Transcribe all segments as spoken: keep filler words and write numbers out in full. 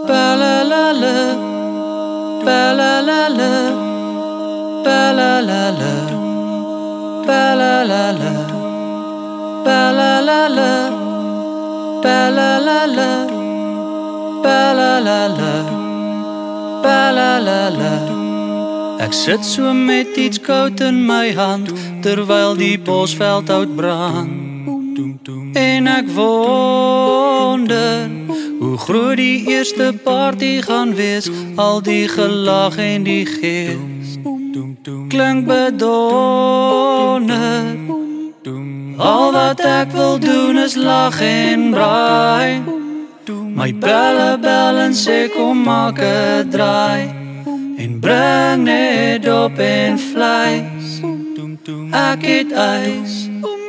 Ba-la-la-la, ba-la-la-la, ba-la-la-la, ba-la-la-la, ba-la-la-la, ba-la-la-la, ba-la-la-la, ba-la-la-la. Ek sit so met iets koud in my hand, terwyl die bosveldhout brand. En ek wonder hoe groot die eerste party gaan wees, al die gelag en die gees klink bedonder. Al wat ek wil doen is lag en braai, my belle bel en sê kom maak 'n draai, en bring net op en vleis, ek het ys.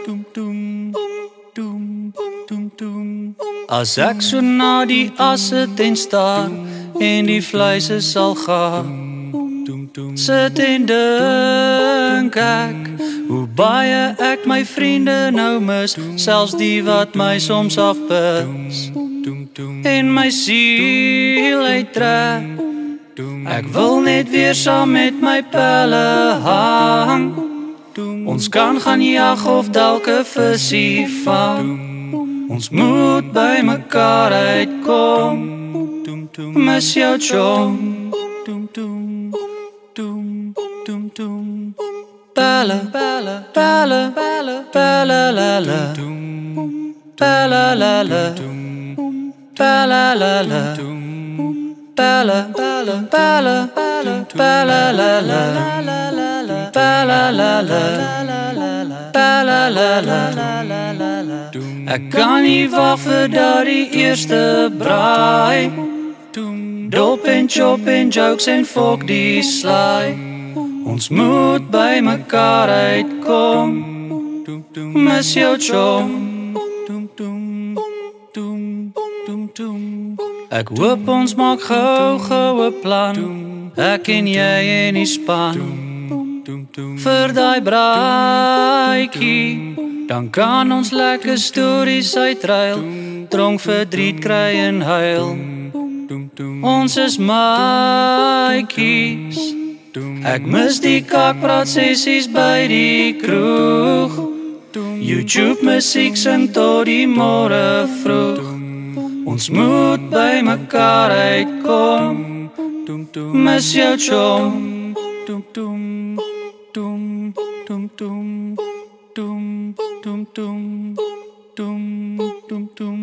As ek so na die asse ten staan en die vleise sal gaan, sit en dink ek hoe baie ek my vriende nou mis, selfs die wat my soms afpis en my siel uittrek. Ek wil net weer saam met my pelle hang, ons kan gaan jag of dalk 'n visie vang. Ons moet by mekaar uitkom, mis jou chom. Bella, bella, bella, bella, bella, la la, bella, la la, bella, la la, bella, bella, bella, bella, la la, bella, la la, bella, la la. Ek kan nie wag vir daardie eerste braai, dop en chop en jokes en fok die slaai. Ons moet by mekaar uitkom, mis jou chom. Ek hoop ons maak gou gou 'n plan, ek en jy en die span, vir daai braaitjie. Dan kan ons lekker stories uitruil, dronk verdriet kry en huil. Ons is maatjies. Ek mis die kakpraat sessies by die kroeg, YouTube musiek sing tot die môre vroeg. Ons moet by mekaar uitkom, mis jou chom. Dum dum dum dum dum dum dum